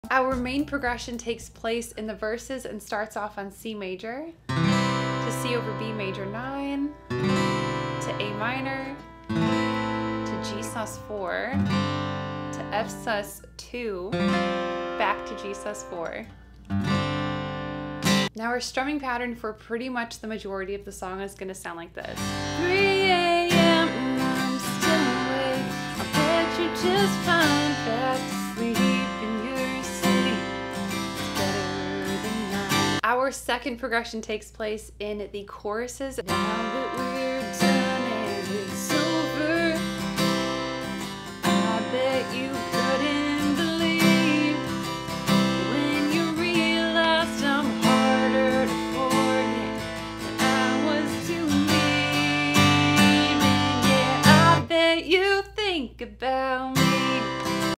Our main progression takes place in the verses and starts off on C major, to C over B major 9, to A minor, to G sus4, to F sus 2, back to G sus 4. Now our strumming pattern for pretty much the majority of the song is going to sound like this. 3 a.m. and I'm still awake. I bet you just fine back to sleep in your sleep. It's better than mine. Our second progression takes place in the choruses. Now that we're